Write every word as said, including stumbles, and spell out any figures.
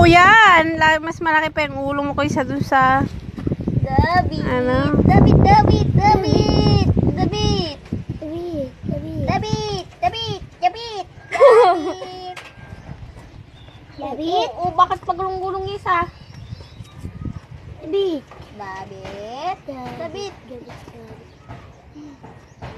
yan. Mas malaki pa yung ulo mo kaysa dun sa... David. Ano? David, David, David. David. David, David. David, David, David. David. David? Oo, bakit paglong-gulong isa? David. David. David. David.